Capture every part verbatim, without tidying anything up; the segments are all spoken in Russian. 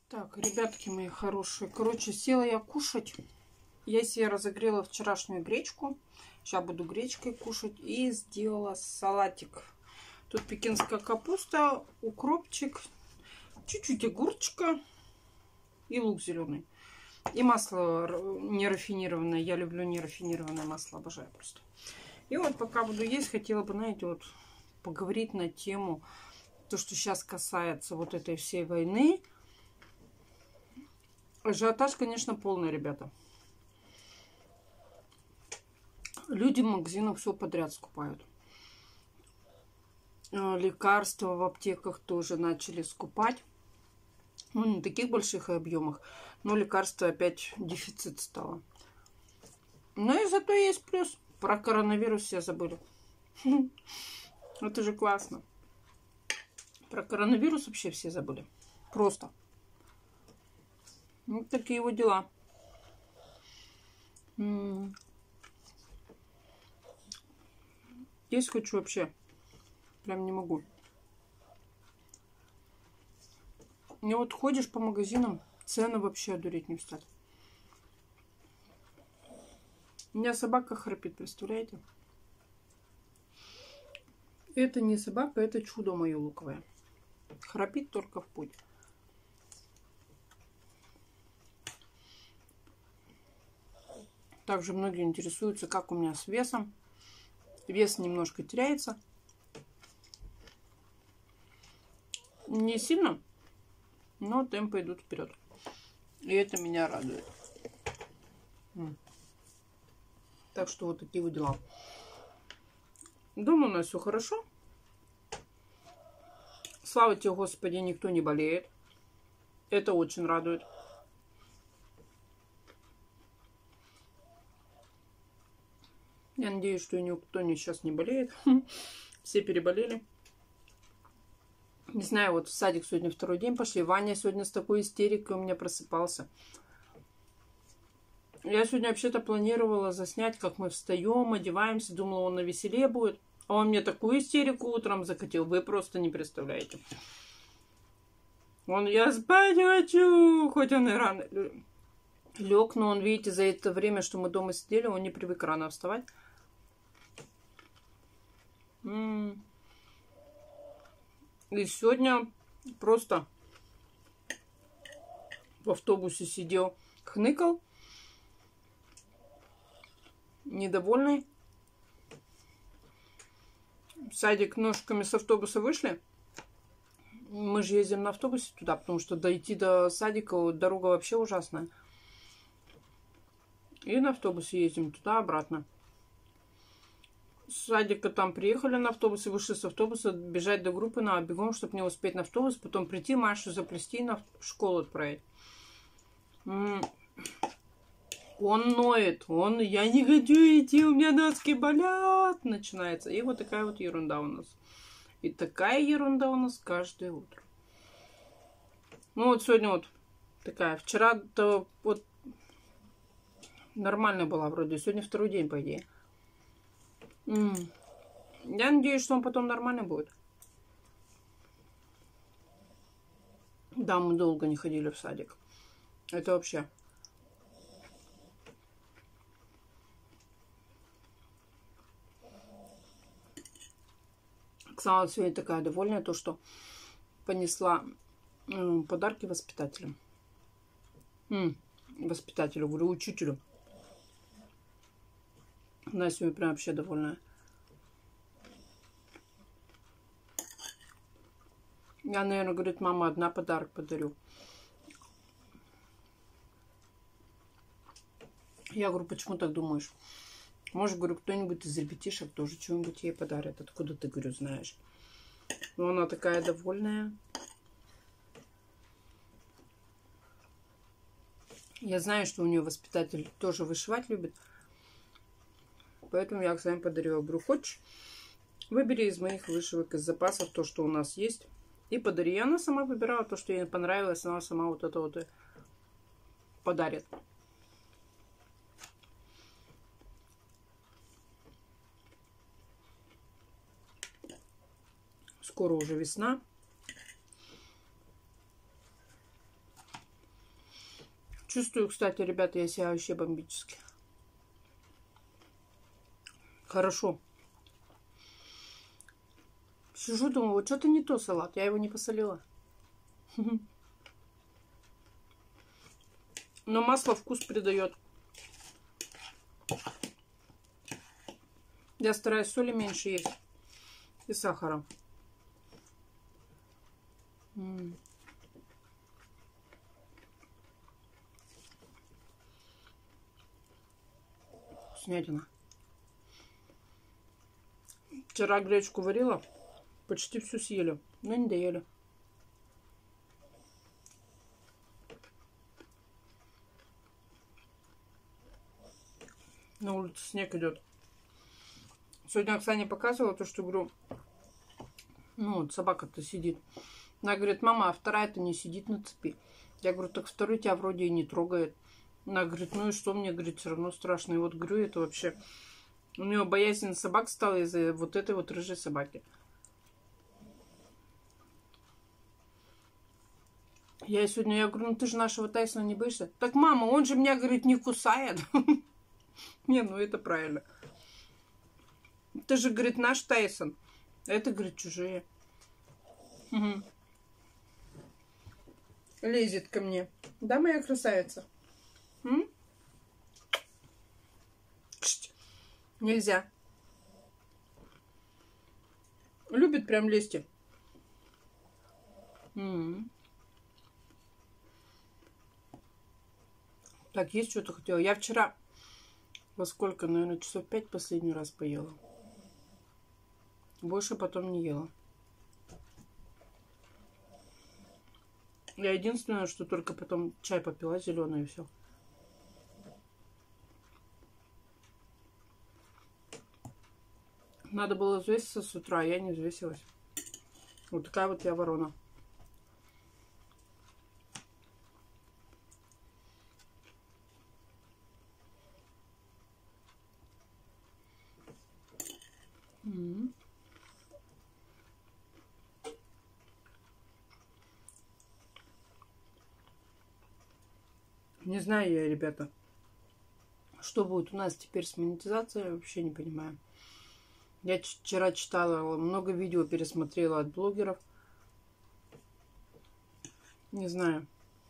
Так, ребятки мои хорошие, короче, села я кушать. Я себе разогрела вчерашнюю гречку. Сейчас буду гречкой кушать. И сделала салатик. Тут пекинская капуста, укропчик, чуть-чуть огурчика и лук зеленый. И масло нерафинированное. Я люблю нерафинированное масло, обожаю просто. И вот пока буду есть, хотела бы, знаете, вот поговорить на тему, то, что сейчас касается вот этой всей войны. Ажиотаж, конечно, полный, ребята. Люди в магазинах все подряд скупают. Лекарства в аптеках тоже начали скупать. Ну, не в таких больших объемах, но лекарства опять дефицит стало. Но и зато есть плюс. Про коронавирус все забыли. Это же классно. Про коронавирус вообще все забыли. Просто. Вот такие вот дела. Есть хочу вообще. Прям не могу. И вот ходишь по магазинам, цены вообще одуреть не встать. У меня собака храпит, представляете? Это не собака, это чудо мое луковое. Храпит только в путь. Также многие интересуются, как у меня с весом. Вес немножко теряется. Не сильно, но темпы идут вперед. И это меня радует. Так что вот такие вот дела. Дома у нас все хорошо. Слава тебе, Господи, никто не болеет. Это очень радует. Я надеюсь, что никто не сейчас не болеет. Все переболели. Не знаю, вот в садик сегодня второй день пошли. Ваня сегодня с такой истерикой у меня просыпался. Я сегодня вообще-то планировала заснять, как мы встаем, одеваемся. Думала, он на веселе будет. А он мне такую истерику утром закатил. Вы просто не представляете. Он, я спать хочу. Хоть он и рано лег, но он, видите, за это время, что мы дома сидели, он не привык рано вставать. И сегодня просто в автобусе сидел, хныкал, недовольный. В садик ножками с автобуса вышли. Мы же ездим на автобусе туда, потому что дойти до садика дорога вообще ужасная. И на автобусе ездим туда-обратно. С садика там приехали на автобусе, вышли с автобуса, бежать до группы надо бегом, чтобы не успеть на автобус, потом прийти, Машу заплести и на школу отправить. Он ноет, он, я не хочу идти, у меня носки болят, начинается. И вот такая вот ерунда у нас. И такая ерунда у нас каждое утро. Ну вот сегодня вот такая, вчера-то вот нормально была вроде, сегодня второй день, по идее. Я надеюсь, что он потом нормально будет. Да, мы долго не ходили в садик. Это вообще. Оксана сегодня такая довольная, то, что понесла подарки воспитателям. Воспитателю, говорю, учителю. Она сегодня прям вообще довольная. Я, наверное, говорит, мама, одна подарок подарю. Я говорю, почему так думаешь? Может, говорю, кто-нибудь из ребятишек тоже что-нибудь ей подарит. Откуда ты, говорю, знаешь? Но она такая довольная. Я знаю, что у нее воспитатель тоже вышивать любит. Поэтому я Оксане подарила. Я говорю, хочешь, выбери из моих вышивок, из запасов то, что у нас есть. И подари. И она сама выбирала то, что ей понравилось. Она сама вот это вот и подарит. Скоро уже весна. Чувствую, кстати, ребята, я себя вообще бомбически. Хорошо. Сижу, думаю, вот что-то не то салат. Я его не посолила. Но масло вкус придает. Я стараюсь соли меньше есть. И сахара. М-м. Вкуснятина. Вчера гречку варила. Почти всю съели. Но не доели. На улице снег идет. Сегодня Оксане показывала то, что, говорю, ну, вот собака-то сидит. Она говорит, мама, а вторая-то не сидит на цепи. Я говорю, так второй тебя вроде и не трогает. Она говорит, ну и что мне, говорит, все равно страшно. И вот, говорю, это вообще... У нее боязнь собак стала из-за вот этой вот рыжей собаки. Я сегодня, я говорю, ну ты же нашего Тайсона не боишься? Так, мама, он же меня, говорит, не кусает. Не, ну это правильно. Ты же, говорит, наш Тайсон. Это, говорит, чужие. Угу. Лезет ко мне. Да, моя красавица? М? Нельзя. Любит прям лезть. М-м. Так, есть что-то хотела. Я вчера во сколько, наверное, часов пять последний раз поела. Больше потом не ела. Я единственное, что только потом чай попила зеленый и все. Надо было взвеситься с утра, а я не взвесилась. Вот такая вот я ворона. М-м. Не знаю я, ребята, что будет у нас теперь с монетизацией, я вообще не понимаю. Я вчера читала, много видео пересмотрела от блогеров. Не знаю.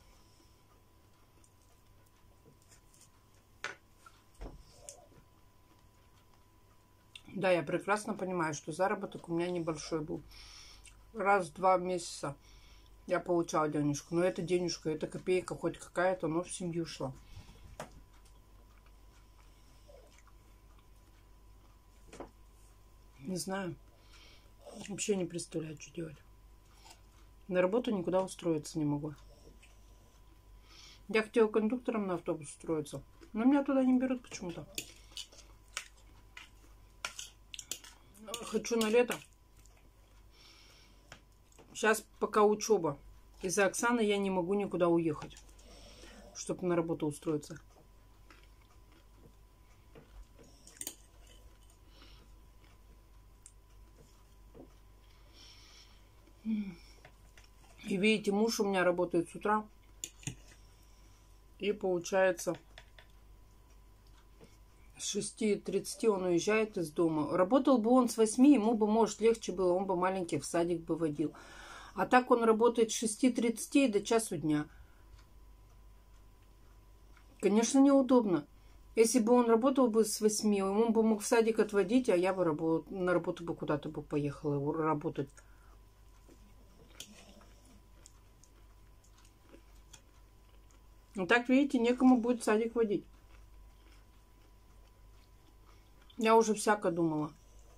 Да, я прекрасно понимаю, что заработок у меня небольшой был. Раз в два месяца я получала денежку. Но эта денежка, эта копейка хоть какая-то, но в семью шла. Не знаю. Вообще не представляю, что делать. На работу никуда устроиться не могу. Я хотела кондуктором на автобус устроиться, но меня туда не берут почему-то. Хочу на лето. Сейчас пока учеба. Из-за Оксаны я не могу никуда уехать, чтобы на работу устроиться. И видите, муж у меня работает с утра. И получается, с шести тридцати он уезжает из дома. Работал бы он с восьми, ему бы, может, легче было, он бы маленьких в садик бы водил. А так он работает с шести тридцати до часу дня. Конечно, неудобно. Если бы он работал бы с восьми, ему бы мог в садик отводить, а я бы работ... на работу бы куда-то бы поехала работать. Ну так, видите, некому будет в садик водить. Я уже всяко думала.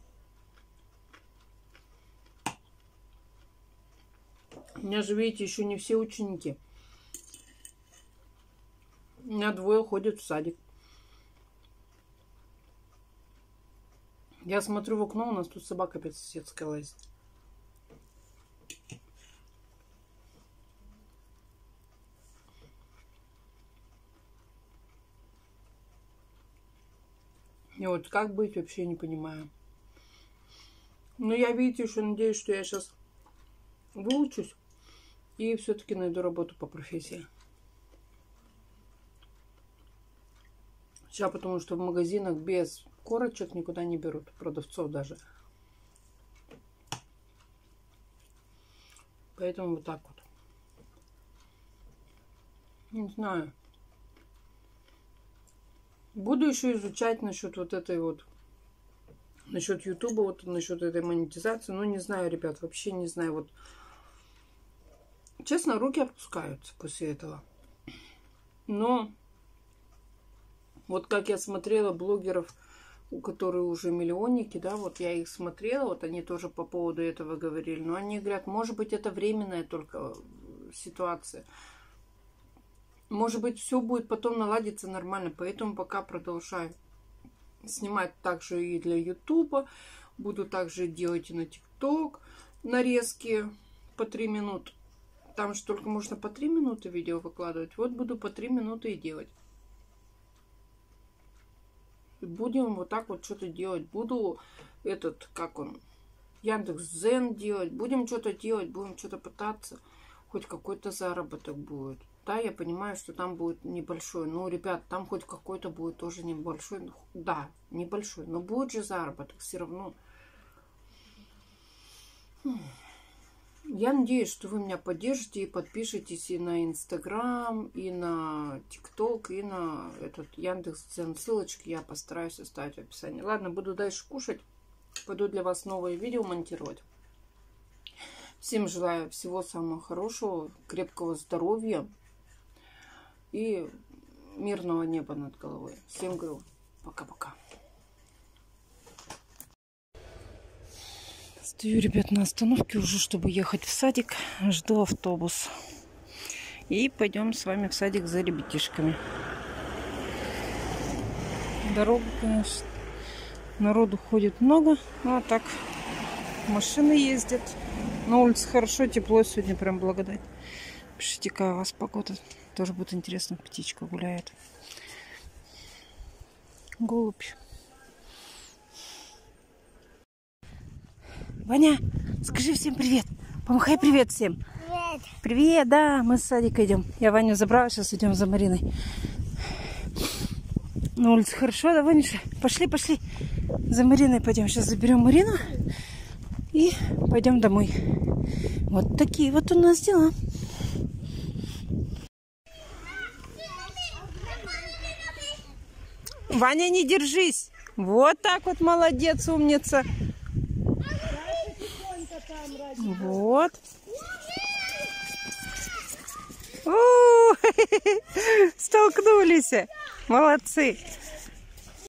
У меня же, видите, еще не все ученики. У меня двое ходят в садик. Я смотрю в окно, у нас тут собака опять соседская лазит. И вот как быть, вообще не понимаю. Но я, видите, еще надеюсь, что я сейчас выучусь и все-таки найду работу по профессии. Сейчас потому что в магазинах без корочек никуда не берут. Продавцов даже. Поэтому вот так вот. Не знаю. Буду еще изучать насчет вот этой вот, насчет Ютуба, вот насчет этой монетизации. Ну, не знаю, ребят, вообще не знаю. Вот, честно, руки опускаются после этого. Но, вот как я смотрела блогеров, у которых уже миллионники, да, вот я их смотрела, вот они тоже по поводу этого говорили. Но они говорят, может быть, это временная только ситуация. Может быть, все будет потом наладиться нормально. Поэтому пока продолжаю снимать также и для Ютуба. Буду также делать и на ТикТок нарезки по три минуты. Там же только можно по три минуты видео выкладывать. Вот буду по три минуты и делать. Будем вот так вот что-то делать. Буду этот, как он, Яндекс.Дзен делать. Будем что-то делать, будем что-то пытаться. Хоть какой-то заработок будет. Да, я понимаю, что там будет небольшой. Но, ребят, там хоть какой-то будет тоже небольшой. Да, небольшой. Но будет же заработок все равно. Я надеюсь, что вы меня поддержите и подпишитесь и на Инстаграм, и на ТикТок, и на этот Яндекс.Дзен. Ссылочки я постараюсь оставить в описании. Ладно, буду дальше кушать. Пойду для вас новые видео монтировать. Всем желаю всего самого хорошего, крепкого здоровья и мирного неба над головой. Всем говорю пока-пока. Стою, ребят, на остановке уже, чтобы ехать в садик. Жду автобус. И пойдем с вами в садик за ребятишками. Дорога, конечно, народу ходит много. Ну, а так машины ездят. На улице хорошо, тепло сегодня, прям благодать. Пишите, какая у вас погода. Тоже будет интересно, птичка гуляет. Голубь. Ваня, скажи всем привет. Помахай привет всем. Привет. Привет, да, мы с садика идем. Я Ваню забрала, сейчас идем за Мариной. На улице хорошо, да, Ванюша? Пошли, пошли. За Мариной пойдем. Сейчас заберем Марину и пойдем домой. Вот такие вот у нас дела. Ваня, не держись. Вот так вот, молодец, умница. Вот. У-у-у, столкнулись. Молодцы.